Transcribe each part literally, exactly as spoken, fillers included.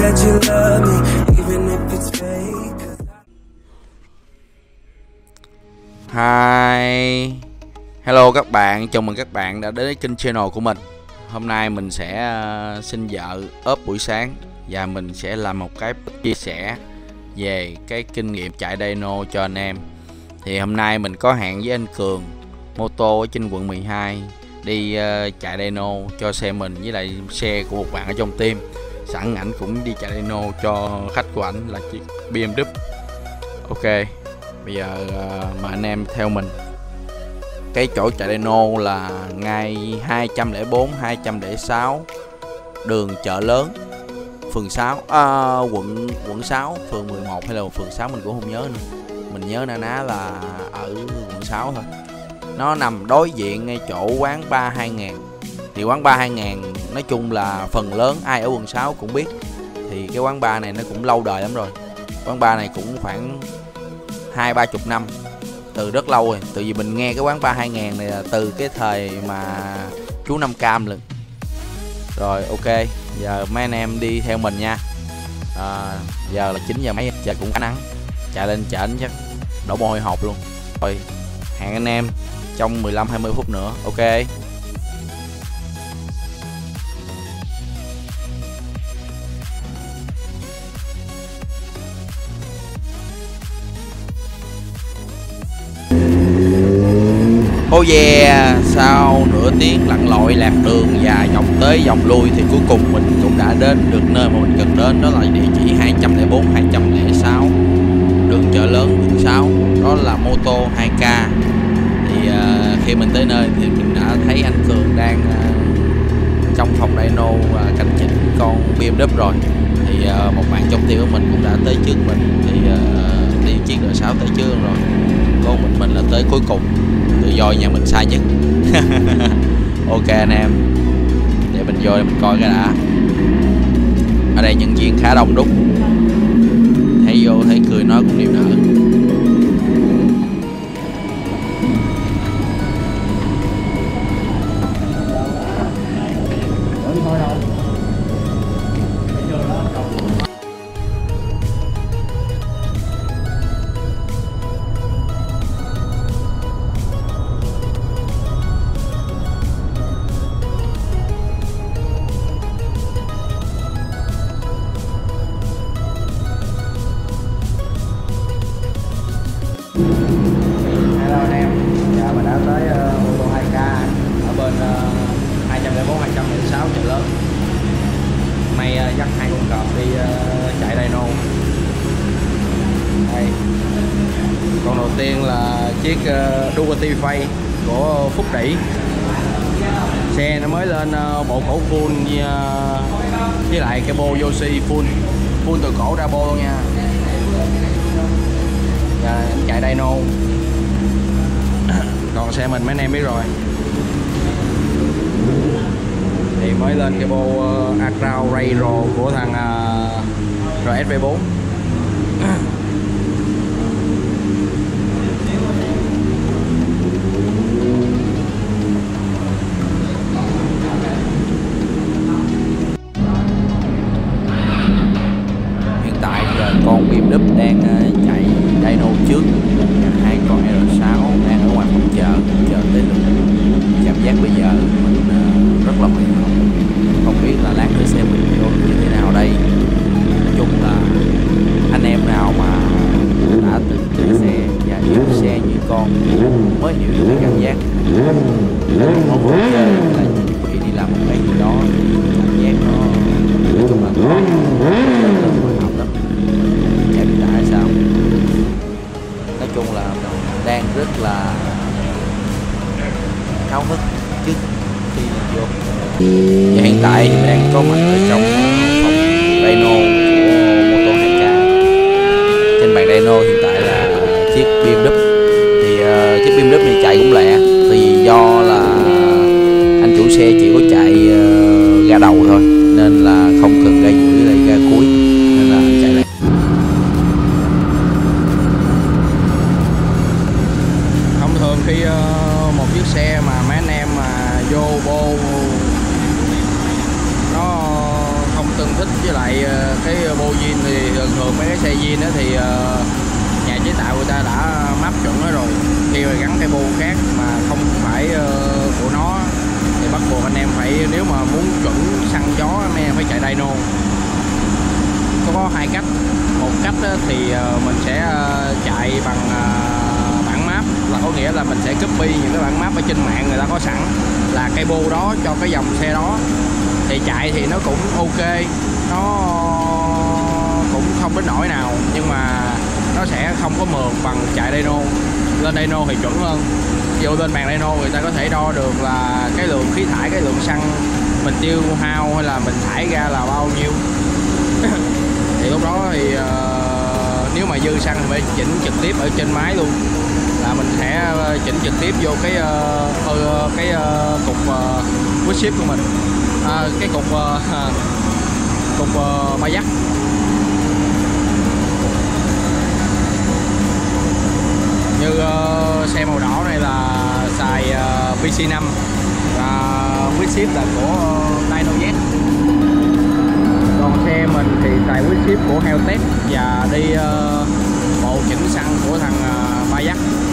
that you love me, even if it's fake. Hi, hello các bạn, chào mừng các bạn đã đến kênh channel của mình. Hôm nay mình sẽ uh, xin vợ ốp buổi sáng và mình sẽ làm một cái chia sẻ về cái kinh nghiệm chạy dyno cho anh em. Thì hôm nay mình có hẹn với anh Cường mô tô ở trên quận mười hai đi uh, chạy dyno cho xe mình với lại xe của một bạn ở trong team. Sẵn ảnh cũng đi chạy dyno cho khách của ảnh là chiếc bê em vê. Ok, bây giờ uh, mời anh em theo mình. Cái chỗ chạy dyno là ngay hai trăm lẻ bốn hai trăm lẻ sáu đường Chợ Lớn, phường sáu, à, quận quận sáu, phường mười một hay là phường sáu mình cũng không nhớ nữa. Mình nhớ na ná là ở quận sáu thôi. Nó nằm đối diện ngay chỗ quán ba hai ngàn. Thì quán ba hai ngàn nói chung là phần lớn ai ở quận sáu cũng biết. Thì cái quán bar này nó cũng lâu đời lắm rồi. Quán bar này cũng khoảng hai ba chục năm, từ rất lâu rồi. Từ vì mình nghe cái quán ba hai ngàn này là từ cái thời mà chú Năm Cam lần. Rồi ok, giờ mấy anh em đi theo mình nha. À, giờ là chín giờ mấy, trời cũng có nắng. Chạy lên trển chắc đổ mồ hôi hột luôn. Rồi hẹn anh em trong mười lăm hai mươi phút nữa. Ok. Oh yeah, sau nửa tiếng lặn lội lạc đường và vòng tới vòng lui thì cuối cùng mình cũng đã đến được nơi mà mình cần đến. Đó là địa chỉ hai trăm lẻ bốn hai trăm lẻ sáu đường Chợ Lớn, quận sáu. Đó là mô tô hai K. Thì uh, khi mình tới nơi thì mình đã thấy anh Cường đang uh, trong phòng dyno uh, canh chỉnh con bê em vê rồi. Thì uh, một bạn trong team của mình cũng đã tới trước mình. Thì uh, đi chiếc R sáu tới trước rồi. Con mình mình là tới cuối cùng. Tự do nhà mình sai nhất. Ok anh em, để mình vô để mình coi cái đã. Ở đây nhân viên khá đông đúc, thấy vô thấy cười nói cũng niềm nở. Hello anh em, dạ mình đã tới uh, mô tô hai K ở bên uh, hai trăm lẻ bốn hai trăm lẻ sáu Chợ Lớn. Hôm nay uh, dắt hai con cọp đi uh, chạy dyno. Đây, con đầu tiên là chiếc uh, Ducati Face của Phúc Đỉ. Xe nó mới lên uh, bộ cổ full với, uh, với lại cái bô Yoshi full full từ cổ ra bô luôn nha. Giờ anh chạy dyno. Còn xe mình mấy anh em biết rồi. Thì mới lên cái bộ uh, Acrow Rairo của thằng uh, R S V bốn. Hiện tại giờ con bê em vê đang uh, chạy dyno trước. Hai con R sáu đang ở ngoài phòng chợ, chờ tới lượt. Cảm giác bây giờ mình uh, rất là hồi hộp, không biết là lát nữa xe mình vô như thế nào đây. Nói chung là anh em nào mà đã từng chạy xe và yêu xe như con mới hiểu được cái cảm giác không có chơi là chuẩn bị đi làm một cái gì đó thì cảm giác nó nói chung là nó rất là hồi hộp lắm. Chạy bị tại sao? Nói chung là mình đang rất là háo hức trước khi vô. Và hiện tại mình đang có mặt ở trong phòng dyno của mô tô hai K. Trên bàn dyno hiện tại là chiếc bê em vê. Thì uh, chiếc bê em vê này chạy cũng lẹ, tại vì do là anh chủ xe chỉ có chạy uh, ga đầu thôi nên là không cần ga giữa lại ga cuối, nên là anh chạy lẹ. Thông thường khi uh, một chiếc xe mà mấy anh em mà vô bô nó không tương thích với lại uh, cái bô zin thì thường thường mấy cái xe zin đó thì nhà chế tạo người ta đã map chuẩn đó rồi. Khi mà gắn cái bô khác mà không phải của nó thì bắt buộc anh em phải, nếu mà muốn chuẩn săn gió anh em phải chạy dyno. Có hai cách. Một cách thì mình sẽ chạy bằng bản map, là có nghĩa là mình sẽ copy những cái bản map ở trên mạng người ta có sẵn là cây bô đó cho cái dòng xe đó, thì chạy thì nó cũng ok, nó cũng không đến nỗi nào, nhưng mà nó sẽ không có mượt bằng chạy dyno. Lên dyno thì chuẩn hơn. Ví dụ lên bàn dyno người ta có thể đo được là cái lượng khí thải, cái lượng xăng mình tiêu hao hay là mình thải ra là bao nhiêu. Thì lúc đó thì uh, nếu mà dư xăng phải chỉnh trực tiếp ở trên máy luôn, là mình sẽ chỉnh trực tiếp vô cái uh, cái uh, cục uh, wood ship của mình, à, cái cục uh, cục uh, ba dắt. Như uh, xe màu đỏ này là xài uh, pê xê năm và wood ship là của uh, Dynojet. Còn xe mình thì xài wood ship của Helltech và đi uh, bộ chỉnh xăng của thằng uh, ba dắt.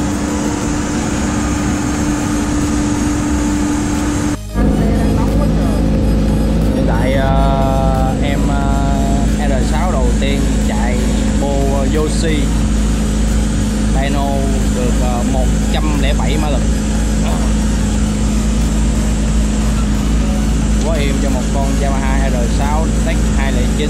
Hiện tại uh, em uh, R sáu đầu tiên chạy bô Yoshi dyno được uh, một trăm lẻ bảy mã lực. Quá êm cho một con Yamaha R sáu Tech hai không chín.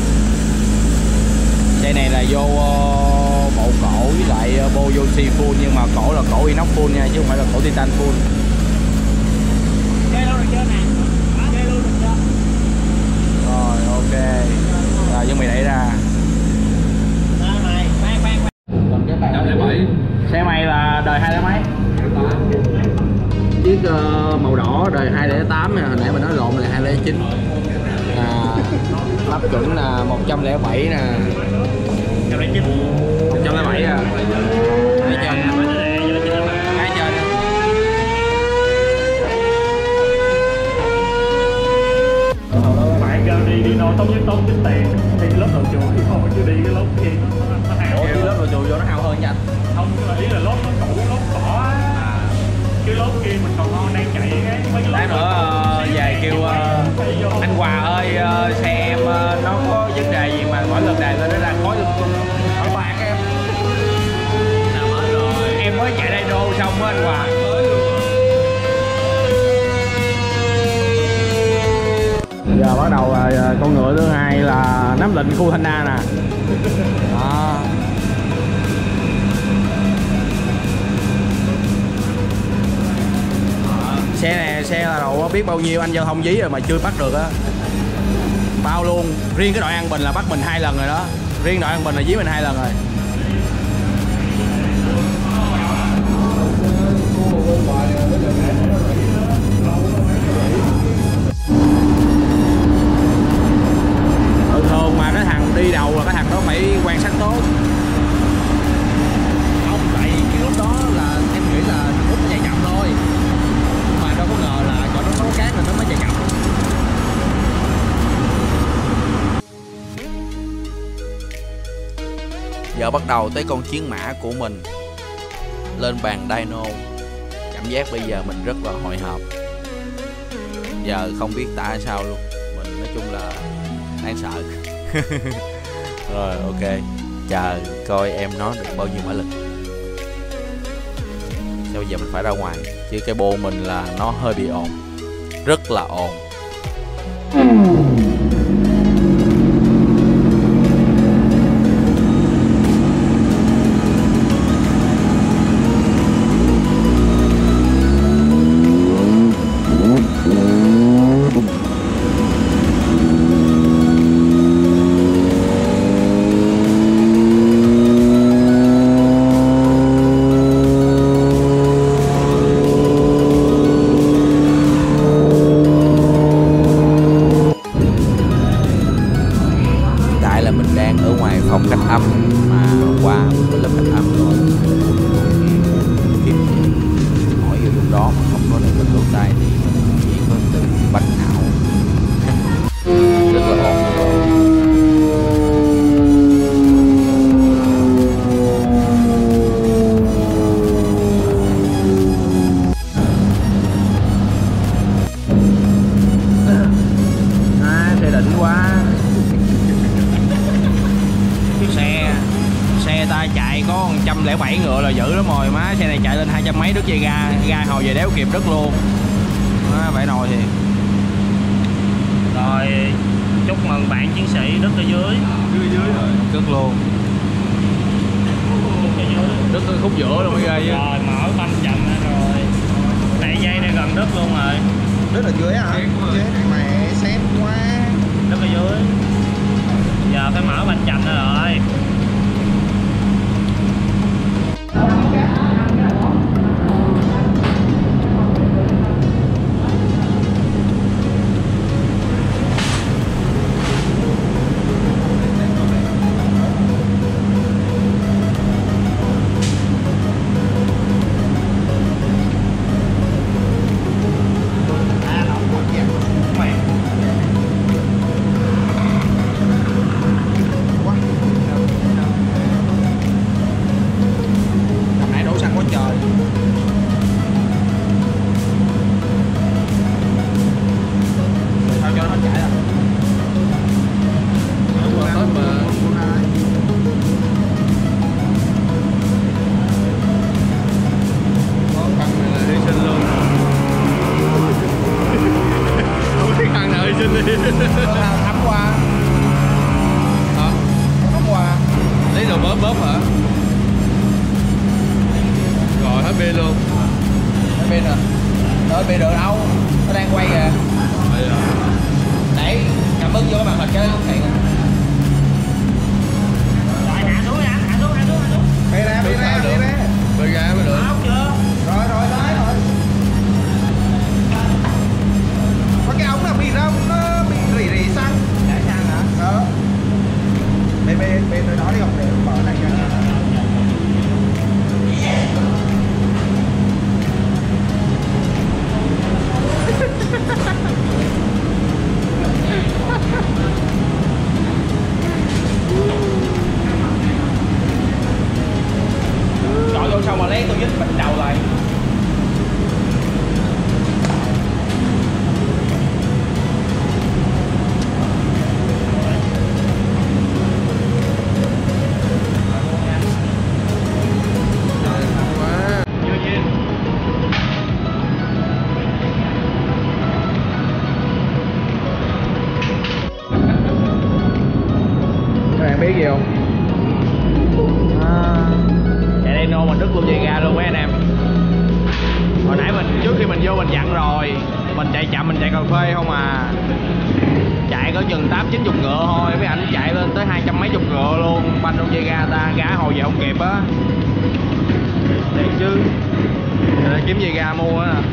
Xe này là vô uh, bộ cổ với lại uh, bô Yoshi full, nhưng mà cổ là cổ inox full nha, chứ không phải là cổ titan full. Chơi luôn được chưa nè? Chơi luôn được chưa? Rồi ok. Rồi chuẩn bị đẩy ra. Còn cái bàn xe mày là đời hai mấy? Chiếc uh, màu đỏ đời hai không tám nè, hồi nãy mình nói lộn là hai không chín. À, lắp chuẩn là một trăm lẻ bảy nè. một trăm lẻ bảy à. Cái trên. Cái trên. Bạn đi Dyno tốt nhất tốt chính tiền, đi lớp đầu chuột thôi chứ đi cái lớp kia nó nó hao. Ủa đi lớp đầu chuột vô nó hao hơn nha anh? Không, ý là lớp nó cũ, lớp cỏ. À. Cái lớp kia mình còn ngon đang chạy cái mấy cái lớp nữa uh, về kêu uh, anh Hòa ơi, uh, xe em uh, nó có vấn đề gì mà mỗi lần đài lên nó ra khói lung tung, hỏi bạc em. Nào mới rồi. Em mới chạy đây đô xong á anh Hòa. Giờ bắt đầu uh, con ngựa thứ hai là nắm lệnh khu Thanh Na nè. Đó. Xe này xe là đầu biết bao nhiêu anh giao thông dí rồi mà chưa bắt được á. Bao luôn. Riêng cái đoạn An Bình là bắt mình hai lần rồi đó. Riêng đoạn An Bình là dí mình hai lần rồi. Thường thường mà cái thằng đi đầu là cái thằng đó phải quan sát tốt. Không, tại cái lúc đó là em nghĩ là thằng Út chạy chậm thôi, mà đâu có ngờ là chỗ nó có cát nên nó mới chạy chậm. Giờ bắt đầu tới con chiến mã của mình, lên bàn dyno. Cảm giác bây giờ mình rất là hồi hộp, giờ không biết tả sao luôn. Mình nói chung là đáng sợ. Rồi ok, chờ coi em nó được bao nhiêu mã lực. Bây giờ mình phải ra ngoài, chứ cái bô mình là nó hơi bị ồn, rất là ồn. Phòng cách âm mà qua cái lớp cách âm rồi kiếm hỏi vô lúc đó mà không có được bên lỗ tai thì chỉ có từ bách não. Rất là ồn. đỉnh quá. Cái xe xe ta chạy có một trăm lẻ bảy ngựa là dữ lắm rồi má. Xe này chạy lên hai trăm mấy đứt dây ga, ga hồi về đéo kịp đứt luôn má, phải nồi thì. Rồi chúc mừng bạn chiến sĩ đứt ở dưới. Dưới dưới rồi đứt luôn, đứt cái khúc giữa luôn mới ghê chứ. Rồi mở banh chậm rồi, nãy dây này gần đứt luôn rồi. Đứt ở dưới hả? Chết mẹ xét quá. Đứt ở dưới, giờ phải mở banh chậm nữa rồi. Thấm qua. Hả? Thấm qua. Lấy đồ bóp bóp hả? Rồi hết pin luôn. Hết pin rồi. Hết pin được đâu. Nó đang quay kìa. Để cảm ứng vô cái màn hình cái hiện. Rồi hạ xuống hạ, hạ xuống hạ xuống hạ xuống. Bê ra, bê ra, bê ra. Bê ra mới được. Áo chưa? Rồi rồi lái rồi. Có cái ống nào bị ra nó bị rỉ rỉ xăng. Chạy xăng hả? Đó. Bê bê bê tới đó đi học để mở này cho. Chọn vô xong mà lấy tôi dít bịch đầu lại. Các bạn biết gì không? À, chạy Dyno mình đứt luôn dây ga luôn mấy anh em. Hồi nãy mình trước khi mình vô mình dặn rồi, mình chạy chậm, mình chạy cà phê không à, chạy có chừng tám chín chục ngựa thôi, mấy ảnh chạy lên tới hai trăm mấy chục ngựa luôn, banh luôn dây ga ta, gá hồi về không kịp á. Thiệt chứ, để kiếm dây ga mua á.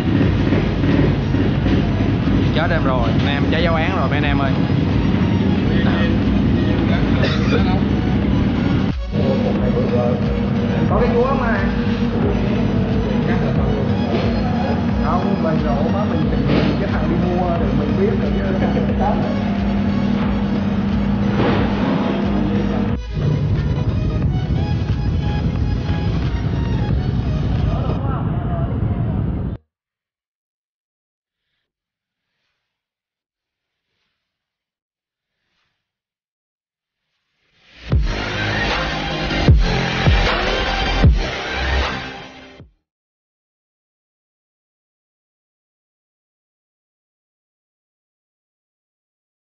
Chết em rồi, anh em trái giáo án rồi mấy anh em ơi. Có cái chúa mà. Không, mình rổ má mình tìm cái thằng đi mua rồi mình biết rồi chứ.